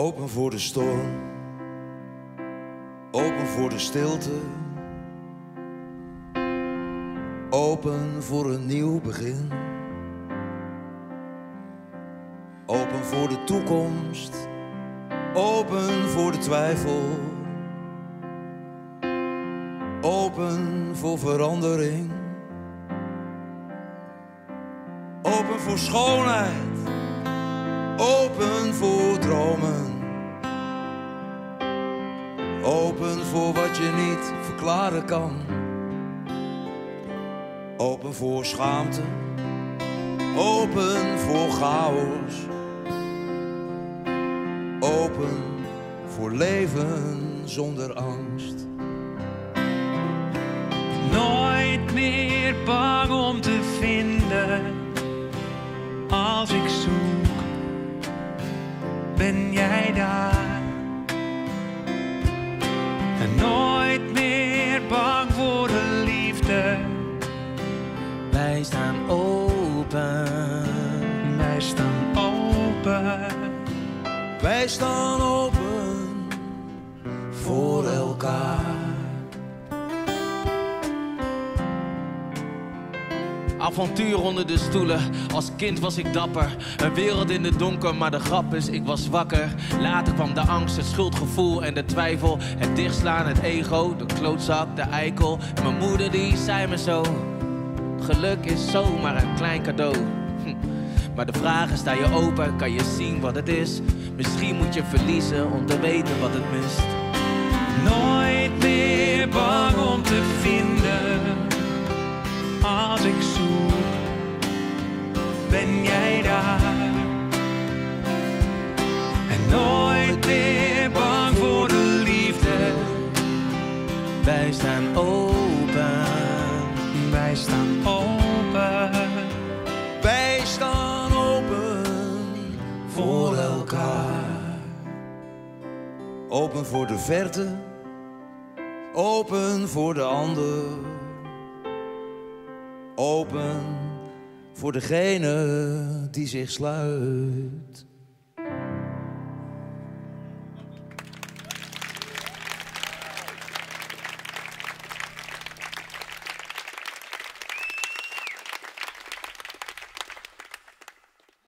Open voor de storm, open voor de stilte, open voor een nieuw begin. Open voor de toekomst, open voor de twijfel, open voor verandering, open voor schoonheid, open voor dromen, open voor wat je niet verklaren kan, open voor schaamte, open voor chaos, open voor leven zonder angst. Nooit meer bang om te vinden. Als ik zoek, ben jij daar. En nooit meer bang voor de liefde. Wij staan open. Wij staan open. Wij staan open voor elkaar. Avontuur onder de stoelen, als kind was ik dapper. Een wereld in het donker, maar de grap is, ik was wakker. Later kwam de angst, het schuldgevoel en de twijfel. Het dichtslaan, het ego, de klootzak, de eikel. Mijn moeder die zei me zo: geluk is zomaar een klein cadeau. Maar de vraag is, sta je open, kan je zien wat het is? Misschien moet je verliezen om te weten wat het mist. Nooit meer bang om te vinden. Als ik zoek, ben jij daar. En nooit meer bang voor de liefde. Wij staan open. Wij staan open. Wij staan open voor elkaar. Open voor de verte, open voor de ander. Open voor degene die zich sluit.